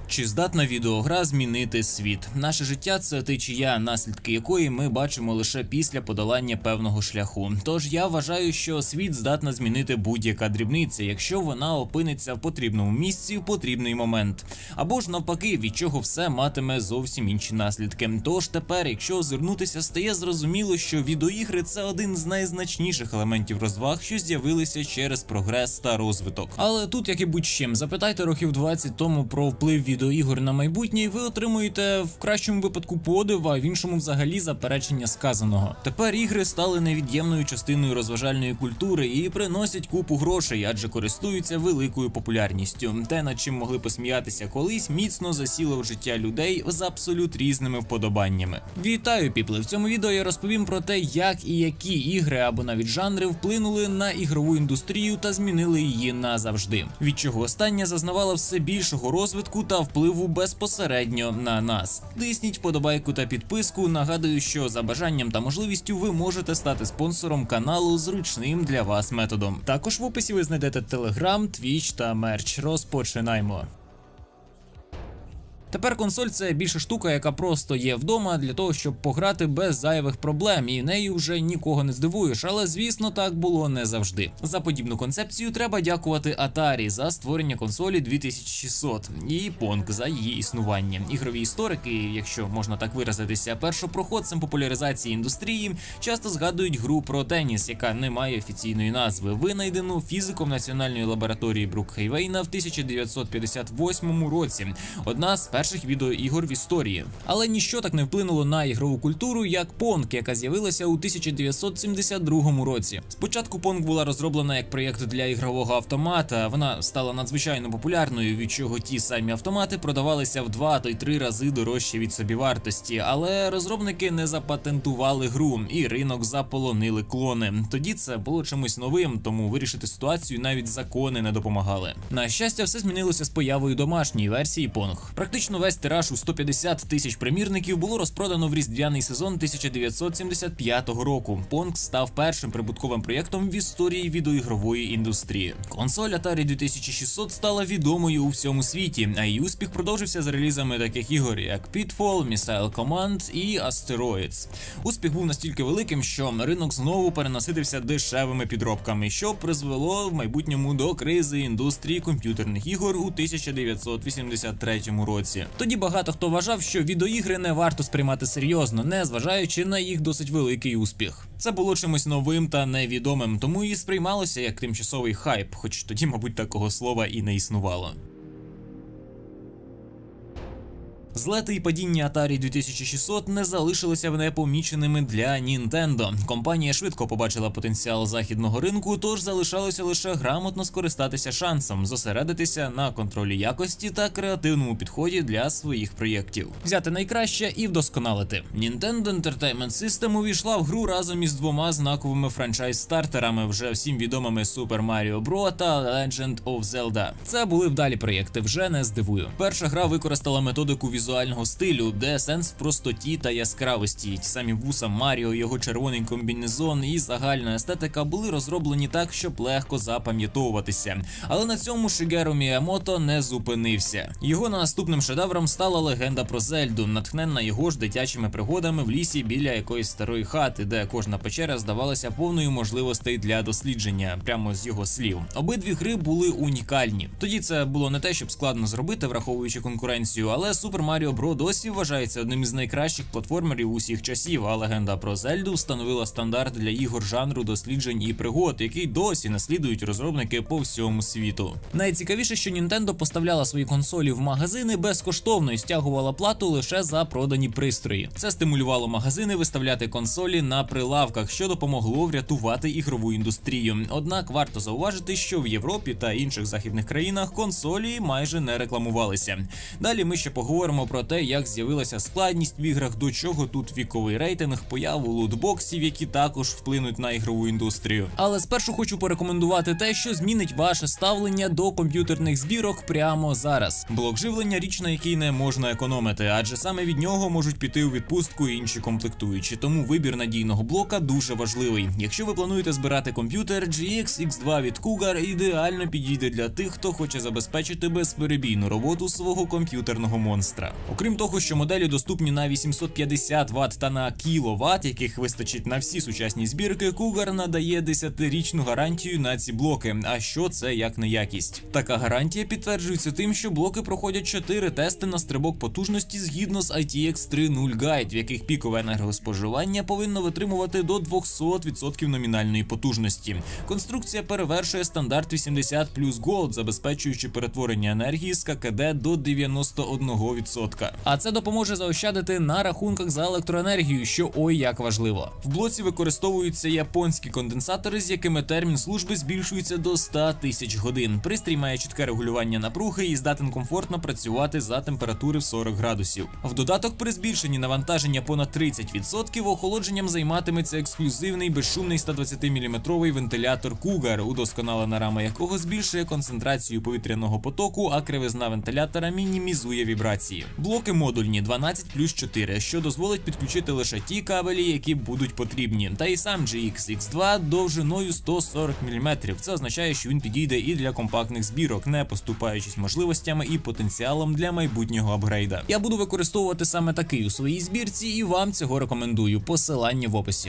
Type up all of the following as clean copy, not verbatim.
Чи здатна відеогра змінити світ? Наше життя – це течія, наслідки якої ми бачимо лише після подолання певного шляху. Тож я вважаю, що світ здатна змінити будь-яка дрібниця, якщо вона опиниться в потрібному місці в потрібний момент. Або ж навпаки, від чого все матиме зовсім інші наслідки. Тож тепер, якщо озирнутися, стає зрозуміло, що відеоігри – це один з найзначніших елементів розваг, що з'явилися через прогрес та розвиток. Але тут, як і будь-чим, запитайте років 20 тому про вплив відеоігор на майбутнє, і ви отримуєте в кращому випадку подив, а в іншому взагалі заперечення сказаного. Тепер ігри стали невід'ємною частиною розважальної культури і приносять купу грошей, адже користуються великою популярністю. Те, над чим могли посміятися колись, міцно засіло в життя людей з абсолютно різними вподобаннями. Вітаю, піпли! В цьому відео я розповім про те, як і які ігри або навіть жанри вплинули на ігрову індустрію та змінили її назавжди. Від чого остання зазнавала все більшого розвитку та впливу безпосередньо на нас. Тисніть вподобайку та підписку. Нагадую, що за бажанням та можливістю ви можете стати спонсором каналу зручним для вас методом. Також в описі ви знайдете Telegram, Twitch та мерч. Розпочинаємо. Тепер консоль – це більше штука, яка просто є вдома для того, щоб пограти без зайвих проблем, і нею вже нікого не здивуєш, але звісно так було не завжди. За подібну концепцію треба дякувати Atari за створення консолі 2600 і Pong за її існування. Ігрові історики, якщо можна так виразитися, першопроходцем популяризації індустрії, часто згадують гру про теніс, яка не має офіційної назви, винайдену фізиком Національної лабораторії Брукхейвейна в 1958 році. Одна з перших відеоігор в історії. Але ніщо так не вплинуло на ігрову культуру, як Pong, яка з'явилася у 1972 році. Спочатку Pong була розроблена як проєкт для ігрового автомата, вона стала надзвичайно популярною, від чого ті самі автомати продавалися в 2, то й 3 рази дорожче від собівартості, але розробники не запатентували гру, і ринок заполонили клони. Тоді це було чимось новим, тому вирішити ситуацію навіть закони не допомагали. На щастя, все змінилося з появою домашньої версії Pong. Практично весь тираж у 150 тисяч примірників було розпродано в різдвяний сезон 1975 року. Pong став першим прибутковим проєктом в історії відеоігрової індустрії. Консоль Atari 2600 стала відомою у всьому світі, а її успіх продовжився з релізами таких ігор, як Pitfall, Missile Command і Asteroids. Успіх був настільки великим, що ринок знову перенаситився дешевими підробками, що призвело в майбутньому до кризи індустрії комп'ютерних ігор у 1983 році. Тоді багато хто вважав, що відеоігри не варто сприймати серйозно, не зважаючи на їх досить великий успіх. Це було чимось новим та невідомим, тому і сприймалося як тимчасовий хайп, хоч тоді, мабуть, такого слова і не існувало. Злети і падіння Atari 2600 не залишилися непоміченими для Nintendo. Компанія швидко побачила потенціал західного ринку, тож залишалося лише грамотно скористатися шансом, зосередитися на контролі якості та креативному підході для своїх проєктів. Взяти найкраще і вдосконалити. Nintendo Entertainment System увійшла в гру разом із 2 знаковими франчайз-стартерами, вже всім відомими Super Mario Bros. Та Legend of Zelda. Це були вдалі проєкти, вже не здивую. Перша гра використала методику візуального стилю, де сенс в простоті та яскравості. Ті самі вуса Маріо, його червоний комбінезон і загальна естетика були розроблені так, щоб легко запам'ятовуватися. Але на цьому Шігеру Міямото не зупинився. Його наступним шедевром стала легенда про Зельду, натхненна його ж дитячими пригодами в лісі біля якоїсь старої хати, де кожна печера здавалася повною можливостей для дослідження, прямо з його слів. Обидві гри були унікальні. Тоді це було не те, щоб складно зробити, враховуючи конкуренцію, але Super Mario Bros. Досі вважається одним із найкращих платформерів усіх часів, а легенда про Зельду встановила стандарт для ігор жанру досліджень і пригод, який досі наслідують розробники по всьому світу. Найцікавіше, що Nintendo поставляла свої консолі в магазини безкоштовно і стягувала плату лише за продані пристрої. Це стимулювало магазини виставляти консолі на прилавках, що допомогло врятувати ігрову індустрію. Однак варто зауважити, що в Європі та інших західних країнах консолі майже не рекламувалися. Далі ми ще поговоримо поговоримо про те, як з'явилася складність в іграх, до чого тут віковий рейтинг, появу лутбоксів, які також вплинуть на ігрову індустрію. Але спершу хочу порекомендувати те, що змінить ваше ставлення до комп'ютерних збірок прямо зараз. Блок живлення – річ, на якій не можна економити, адже саме від нього можуть піти у відпустку інші комплектуючі, тому вибір надійного блока дуже важливий. Якщо ви плануєте збирати комп'ютер, GX X2 від Cougar ідеально підійде для тих, хто хоче забезпечити безперебійну роботу свого комп'ютерного монстра. Окрім того, що моделі доступні на 850 Вт та на кВт, яких вистачить на всі сучасні збірки, Cougar надає 10-річну гарантію на ці блоки. А що це як не якість? Така гарантія підтверджується тим, що блоки проходять 4 тести на стрибок потужності згідно з ITX 3.0 Guide, в яких пікове енергоспоживання повинно витримувати до 200% номінальної потужності. Конструкція перевершує стандарт 80 плюс Gold, забезпечуючи перетворення енергії з ККД до 91%. А це допоможе заощадити на рахунках за електроенергію, що ой як важливо. В блоці використовуються японські конденсатори, з якими термін служби збільшується до 100 тисяч годин. Пристрій має чітке регулювання напруги і здатен комфортно працювати за температури в 40 градусів. В додаток, при збільшенні навантаження понад 30%, охолодженням займатиметься ексклюзивний безшумний 120-мм вентилятор Cougar, удосконалена рама якого збільшує концентрацію повітряного потоку, а кривизна вентилятора мінімізує вібрації. Блоки модульні 12+4, що дозволить підключити лише ті кабелі, які будуть потрібні. Та й сам GX X2 довжиною 140 мм. Це означає, що він підійде і для компактних збірок, не поступаючись можливостями і потенціалом для майбутнього апгрейда. Я буду використовувати саме такий у своїй збірці і вам цього рекомендую. Посилання в описі.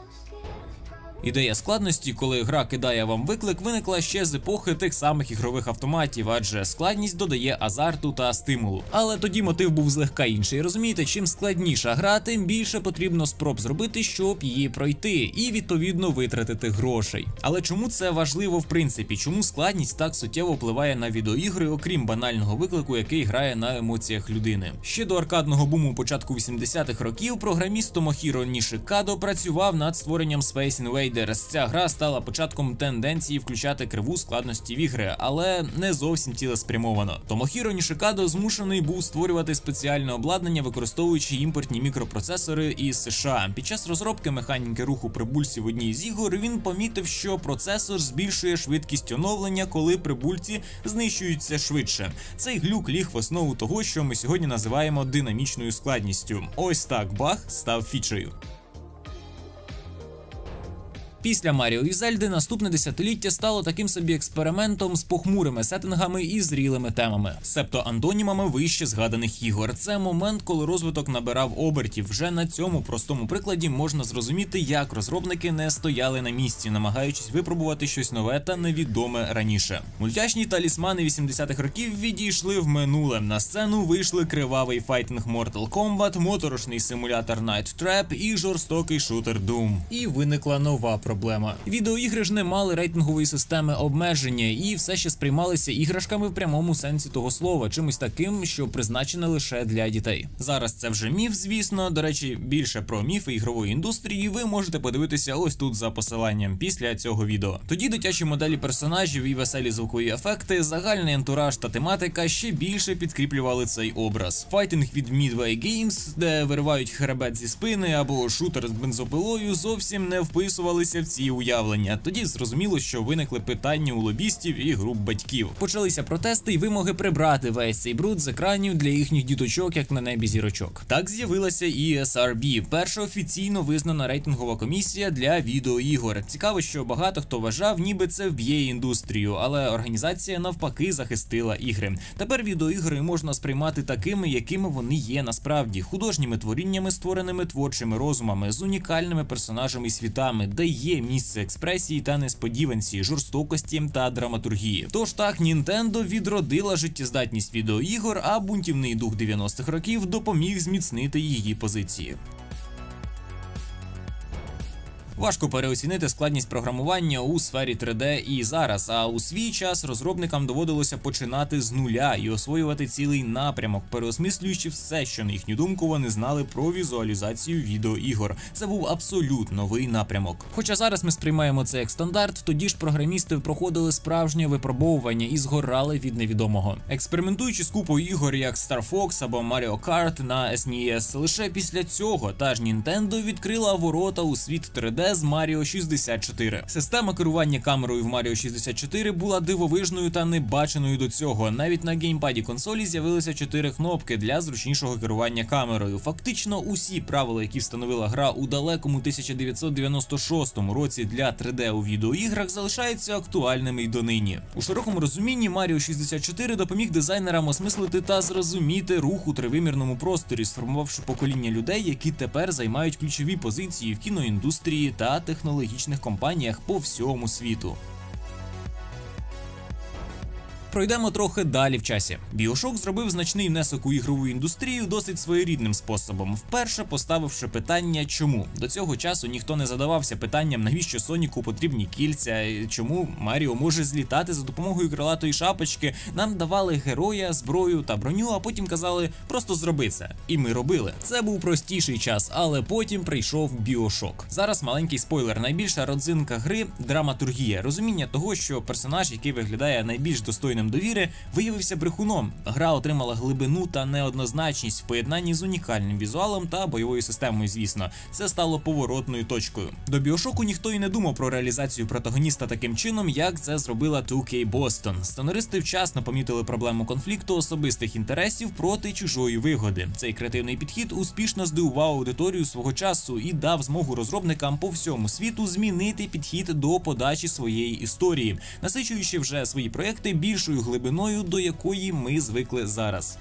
Ідея складності, коли гра кидає вам виклик, виникла ще з епохи тих самих ігрових автоматів, адже складність додає азарту та стимулу. Але тоді мотив був злегка інший. Розумієте, чим складніша гра, тим більше потрібно спроб зробити, щоб її пройти, і відповідно витратити грошей. Але чому це важливо в принципі? Чому складність так суттєво впливає на відеоігри, окрім банального виклику, який грає на емоціях людини? Ще до аркадного буму початку 80-х років програміст Томохіро Нішикадо працював над створенням Space Invaders. Ця гра стала початком тенденції включати криву складності в ігри, але не зовсім цілеспрямовано. Томохіро Нішикадо змушений був створювати спеціальне обладнання, використовуючи імпортні мікропроцесори із США. Під час розробки механіки руху прибульців в одній з ігор він помітив, що процесор збільшує швидкість оновлення, коли прибульці знищуються швидше. Цей глюк ліг в основу того, що ми сьогодні називаємо динамічною складністю. Ось так баг став фічею. Після Маріо і Зельди наступне десятиліття стало таким собі експериментом з похмурими сеттингами і зрілими темами, себто антонімами вище згаданих ігор. Це момент, коли розвиток набирав обертів. Вже на цьому простому прикладі можна зрозуміти, як розробники не стояли на місці, намагаючись випробувати щось нове та невідоме раніше. Мультяшні талісмани 80-х років відійшли в минуле. На сцену вийшли кривавий файтинг Mortal Kombat, моторошний симулятор Night Trap і жорстокий шутер Doom. І виникла нова проблема. Відеоігри ж не мали рейтингової системи обмеження і все ще сприймалися іграшками в прямому сенсі того слова, чимось таким, що призначене лише для дітей. Зараз це вже міф, звісно. До речі, більше про міфи ігрової індустрії ви можете подивитися ось тут за посиланням після цього відео. Тоді дитячі моделі персонажів і веселі звукові ефекти, загальний антураж та тематика ще більше підкріплювали цей образ. Файтинг від Midway Games, де виривають хребет зі спини, або шутер з бензопилою зовсім не вписувалися в ці уявлення. Тоді зрозуміло, що виникли питання у лобістів і груп батьків. Почалися протести і вимоги прибрати весь цей бруд з екранів для їхніх діточок, як на небі зірочок. Так з'явилася і ESRB, перша офіційно визнана рейтингова комісія для відеоігор. Цікаво, що багато хто вважав, ніби це вб'є індустрію, але організація навпаки захистила ігри. Тепер відеоігри можна сприймати такими, якими вони є насправді. Художніми творіннями, створеними творчими розумами, з унікальними персонажами і світами, де є місце експресії та несподіванці, жорстокості та драматургії. Тож так, Nintendo відродила життєздатність відеоігор, а бунтівний дух 90-х років допоміг зміцнити її позиції. Важко переоцінити складність програмування у сфері 3D і зараз, а у свій час розробникам доводилося починати з нуля і освоювати цілий напрямок, переосмислюючи все, що на їхню думку вони знали про візуалізацію відеоігор. Це був абсолютно новий напрямок. Хоча зараз ми сприймаємо це як стандарт, тоді ж програмісти проходили справжнє випробовування і згорали від невідомого. Експериментуючи з купою ігор як Star Fox або Mario Kart на SNES, лише після цього та ж Nintendo відкрила ворота у світ 3D з Mario 64. Система керування камерою в Mario 64 була дивовижною та небаченою до цього. Навіть на геймпаді консолі з'явилися 4 кнопки для зручнішого керування камерою. Фактично усі правила, які встановила гра у далекому 1996 році для 3D у відеоіграх, залишаються актуальними й донині. У широкому розумінні Mario 64 допоміг дизайнерам осмислити та зрозуміти рух у тривимірному просторі, сформувавши покоління людей, які тепер займають ключові позиції в кіноіндустрії та технологічних компаніях по всьому світу. Пройдемо трохи далі в часі. BioShock зробив значний внесок у ігрову індустрію досить своєрідним способом, вперше поставивши питання «чому?». До цього часу ніхто не задавався питанням, навіщо Соніку потрібні кільця, чому Маріо може злітати за допомогою крилатої шапочки. Нам давали героя, зброю та броню, а потім казали «просто зроби це». І ми робили. Це був простіший час, але потім прийшов BioShock. Зараз маленький спойлер. Найбільша родзинка гри – драматургія. Розуміння того, що персонаж, який виглядає найбільш достойним довіри, виявився брехуном. Гра отримала глибину та неоднозначність в поєднанні з унікальним візуалом та бойовою системою, звісно. Це стало поворотною точкою. До BioShock ніхто і не думав про реалізацію протагоніста таким чином, як це зробила 2K Boston. Сценаристи вчасно помітили проблему конфлікту особистих інтересів проти чужої вигоди. Цей креативний підхід успішно здивував аудиторію свого часу і дав змогу розробникам по всьому світу змінити підхід до подачі своєї історії, насичуючи вже свої проекти більшою глибиною, до якої ми звикли зараз.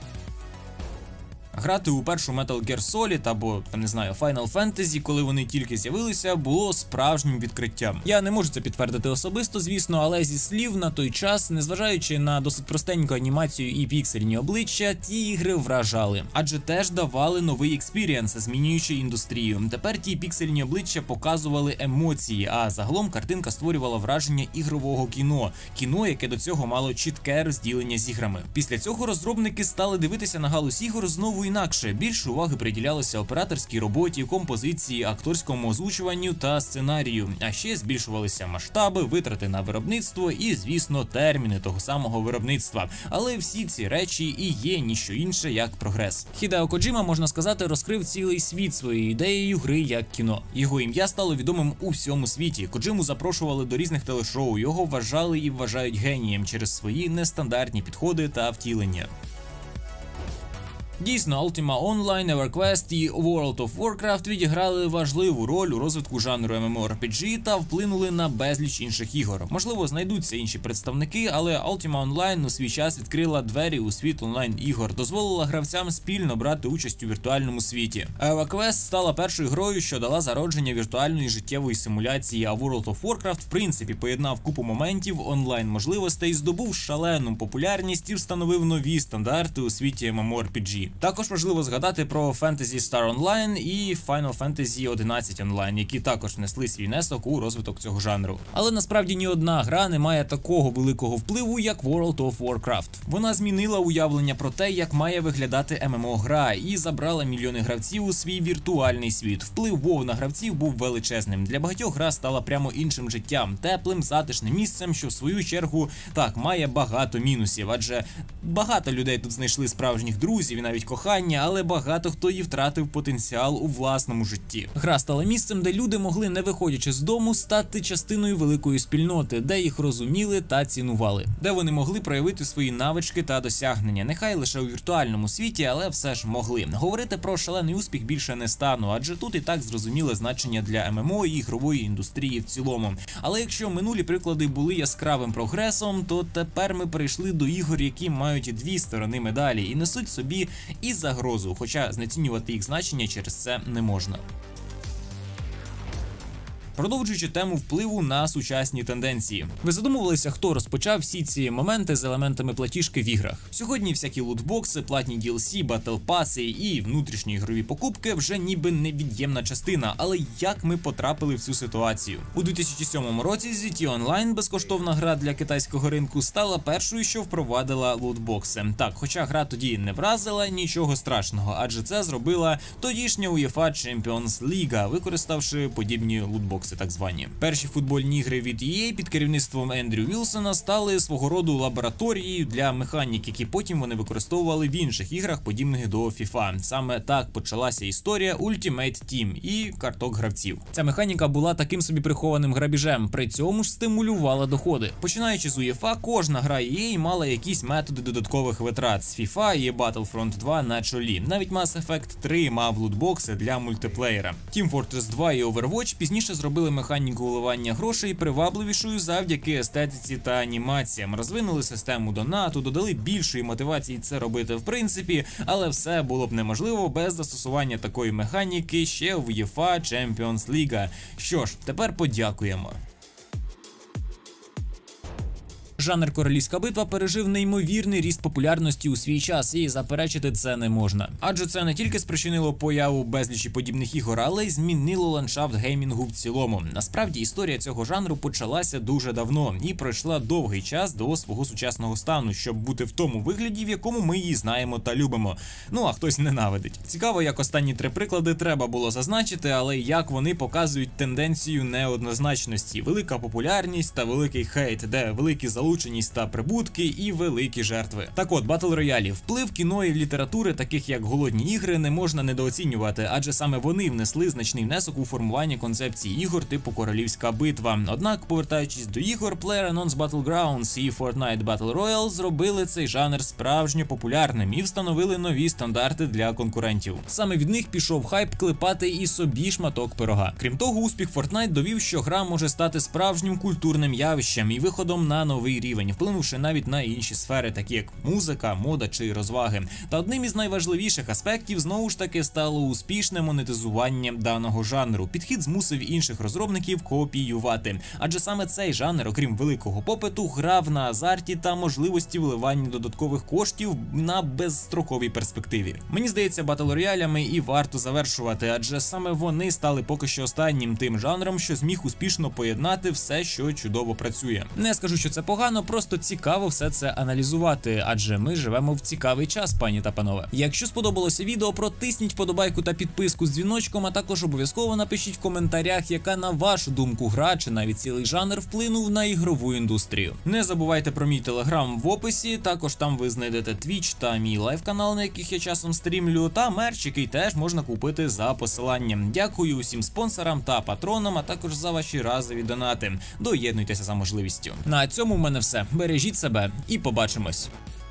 Грати у першу Metal Gear Solid або, не знаю, Final Fantasy, коли вони тільки з'явилися, було справжнім відкриттям. Я не можу це підтвердити особисто, звісно, але зі слів на той час, незважаючи на досить простеньку анімацію і піксельні обличчя, ті ігри вражали. Адже теж давали новий експірієнс, змінюючи індустрію. Тепер ті піксельні обличчя показували емоції, а загалом картинка створювала враження ігрового кіно. Кіно, яке до цього мало чітке розділення з іграми. Після цього розробники стали дивитися на галузь ігор знову інакше. Більше уваги приділялося операторській роботі, композиції, акторському озвучуванню та сценарію. А ще збільшувалися масштаби, витрати на виробництво і, звісно, терміни того самого виробництва. Але всі ці речі і є ніщо інше, як прогрес. Хідео Коджіма, можна сказати, розкрив цілий світ своєю ідеєю гри як кіно. Його ім'я стало відомим у всьому світі. Коджиму запрошували до різних телешоу, його вважали і вважають генієм через свої нестандартні підходи та втілення. Дійсно, Ultima Online, EverQuest і World of Warcraft відіграли важливу роль у розвитку жанру MMORPG та вплинули на безліч інших ігор. Можливо, знайдуться інші представники, але Ultima Online у свій час відкрила двері у світ онлайн-ігор, дозволила гравцям спільно брати участь у віртуальному світі. EverQuest стала першою грою, що дала зародження віртуальної життєвої симуляції, а World of Warcraft в принципі поєднав купу моментів онлайн-можливостей, здобув шалену популярність і встановив нові стандарти у світі MMORPG. Також важливо згадати про Fantasy Star Online і Final Fantasy 11 Online, які також внесли свій внесок у розвиток цього жанру. Але насправді ні одна гра не має такого великого впливу, як World of Warcraft. Вона змінила уявлення про те, як має виглядати ММО-гра, і забрала мільйони гравців у свій віртуальний світ. Вплив WoW на гравців був величезним. Для багатьох гра стала прямо іншим життям, теплим, затишним місцем, що в свою чергу, так, має багато мінусів, адже багато людей тут знайшли справжніх друзів і навіть кохання, але багато хто і втратив потенціал у власному житті. Гра стала місцем, де люди могли, не виходячи з дому, стати частиною великої спільноти, де їх розуміли та цінували, де вони могли проявити свої навички та досягнення, нехай лише у віртуальному світі, але все ж могли. Говорити про шалений успіх більше не стану, адже тут і так зрозуміле значення для ММО і ігрової індустрії в цілому. Але якщо минулі приклади були яскравим прогресом, то тепер ми перейшли до ігор, які мають дві сторони медалі і несуть собі і загрозу, хоча знецінювати їх значення через це не можна. Продовжуючи тему впливу на сучасні тенденції. Ви задумувалися, хто розпочав всі ці моменти з елементами платіжки в іграх? Сьогодні всякі лутбокси, платні DLC, батл-паси і внутрішні ігрові покупки вже ніби невід'ємна частина, але як ми потрапили в цю ситуацію? У 2007 році ZT Online, безкоштовна гра для китайського ринку, стала першою, що впровадила лутбокси. Так, хоча гра тоді не вразила, нічого страшного, адже це зробила тодішня UEFA Champions League, використавши подібні лутбокси так звані. Перші футбольні ігри від EA під керівництвом Ендрю Вілсона стали свого роду лабораторією для механік, які потім вони використовували в інших іграх, подібних до FIFA. Саме так почалася історія Ultimate Team і карток гравців. Ця механіка була таким собі прихованим грабіжем, при цьому ж стимулювала доходи. Починаючи з UEFA, кожна гра EA мала якісь методи додаткових витрат. З FIFA і Battlefront 2 на чолі. Навіть Mass Effect 3 мав лутбокси для мультиплеєра. Team Fortress 2 і Overwatch пізніше зробили механіку вливання грошей привабливішою завдяки естетиці та анімаціям. Розвинули систему донату, додали більшої мотивації це робити в принципі, але все було б неможливо без застосування такої механіки ще в UEFA Champions League. Що ж, тепер подякуємо. Жанр королівська битва пережив неймовірний ріст популярності у свій час, і заперечити це не можна. Адже це не тільки спричинило появу безлічі подібних ігор, але й змінило ландшафт геймінгу в цілому. Насправді історія цього жанру почалася дуже давно і пройшла довгий час до свого сучасного стану, щоб бути в тому вигляді, в якому ми її знаємо та любимо. Ну а хтось ненавидить. Цікаво, як останні три приклади треба було зазначити, але як вони показують тенденцію неоднозначності. Велика популярність та великий хейт, де великі залученість та прибутки і великі жертви. Так от, батл роялі. Вплив кіно і літератури, таких як голодні ігри, не можна недооцінювати, адже саме вони внесли значний внесок у формування концепції ігор типу королівська битва. Однак, повертаючись до ігор, PlayerUnknown's Battlegrounds і Fortnite Battle Royale зробили цей жанр справжньо популярним і встановили нові стандарти для конкурентів. Саме від них пішов хайп клепати і собі шматок пирога. Крім того, успіх Fortnite довів, що гра може стати справжнім культурним явищем і виходом на новий рівень, вплинувши навіть на інші сфери, такі як музика, мода чи розваги. Та одним із найважливіших аспектів знову ж таки стало успішне монетизування даного жанру. Підхід змусив інших розробників копіювати. Адже саме цей жанр, окрім великого попиту, грав на азарті та можливості вливання додаткових коштів на безстроковій перспективі. Мені здається, батл-роялями і варто завершувати, адже саме вони стали поки що останнім тим жанром, що зміг успішно поєднати все, що чудово працює. Не скажу, що це погано, просто цікаво все це аналізувати, адже ми живемо в цікавий час, пані та панове. Якщо сподобалося відео, протисніть вподобайку та підписку з дзвіночком, а також обов'язково напишіть в коментарях, яка на вашу думку гра чи навіть цілий жанр вплинув на ігрову індустрію. Не забувайте про мій телеграм в описі, також там ви знайдете Twitch та мій лайв-канал, на яких я часом стрімлю, та мерч, який теж можна купити за посиланням. Дякую усім спонсорам та патронам, а також за ваші разові донати. Доєднуйтеся за можливістю. На цьому в мене все. Бережіть себе і побачимось.